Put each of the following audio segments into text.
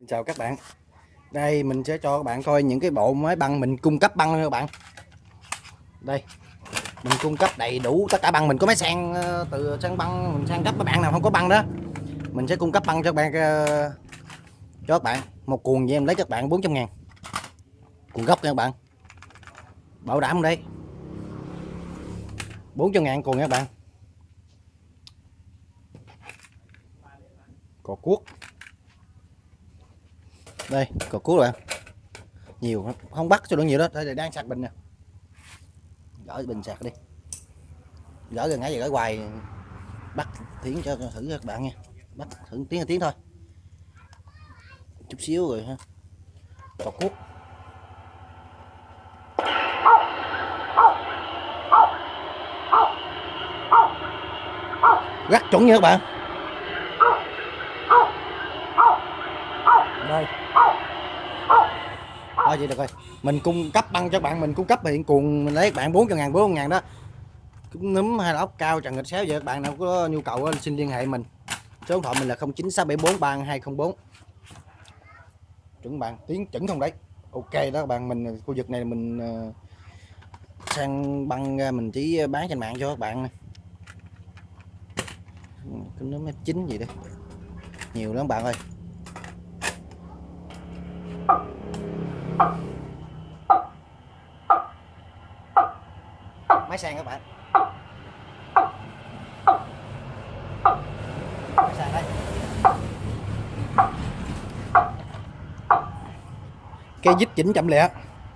Chào các bạn, đây mình sẽ cho các bạn coi những cái bộ máy băng mình cung cấp băng nha các bạn. Đây mình cung cấp đầy đủ tất cả băng, mình có máy sang từ sang băng, mình sang cấp các bạn nào không có băng đó mình sẽ cung cấp băng cho các bạn, cho các bạn một cuộn vậy em lấy các bạn 400.000 cuộn gốc nha các bạn, bảo đảm đây 400.000 cuộn nha các bạn. Cò cuốc đây, cò cuốc bạn nhiều không bắt cho được nhiều đó. Đây đang sạc bình nè, gỡ bình sạc đi, gỡ gần nãy giờ gỡ hoài, bắt tiếng cho thử các bạn nha, bắt thử tiếng thôi, chút xíu rồi ha. Cò cuốc rất chuẩn nha các bạn. Đây thôi vậy được rồi, mình cung cấp băng cho các bạn, mình cung cấp hiện cuồng mình lấy các bạn 400.000 đó, cũng núm hay là ốc cao trần nghịch xéo vậy. Các bạn nào có nhu cầu xin liên hệ mình, số điện thoại mình là 0967431204. Chuẩn bạn, tiếng chuẩn không đấy, ok đó các bạn. Mình khu vực này mình sang băng mình chỉ bán trên mạng cho các bạn. Cái núm F9 gì đây nhiều lắm bạn ơi. Máy sang các bạn, máy sang đây, cây dít chỉnh chậm lẹ,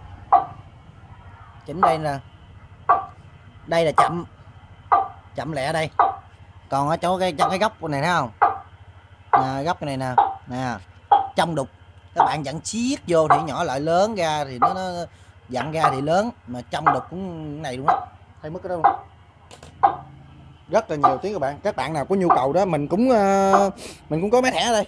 chỉnh đây nè, đây là chậm lẹ đây. Còn ở chỗ cái góc này thấy không nè, góc cái này nè nè, trong đục các bạn dặn siết vô thì nhỏ lại, lớn ra thì nó dặn ra thì lớn, mà trong đục cũng này luôn á, thấy mất cái đó luôn. Rất là nhiều tiếng các bạn. Các bạn nào có nhu cầu đó mình cũng có máy thẻ ở đây,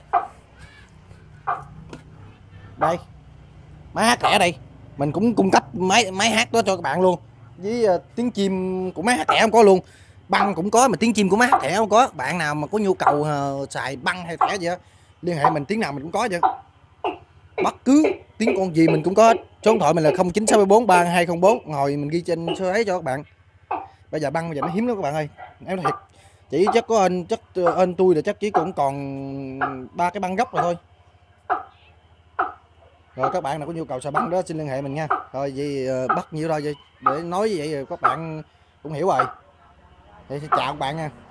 đây máy hát thẻ đây, mình cũng cung cấp máy hát đó cho các bạn luôn, với tiếng chim của máy hát thẻ không có luôn, băng cũng có mà tiếng chim của máy hát thẻ không có. Bạn nào mà có nhu cầu xài băng hay thẻ gì đó liên hệ mình, tiếng nào mình cũng có chứ, bất cứ tiếng con gì mình cũng có. Số điện thoại mình là 0967431204, ngồi mình ghi trên số ấy cho các bạn. Bây giờ băng bây giờ nó hiếm lắm các bạn ơi, em nói thiệt, chỉ chắc có ơn tôi là chắc chỉ cũng còn 3 cái băng gốc rồi thôi. Rồi các bạn nào có nhu cầu xài băng đó xin liên hệ mình nha. Rồi vì bắt nhiêu thôi vậy để nói như vậy rồi các bạn cũng hiểu rồi. Thì chào các bạn nha.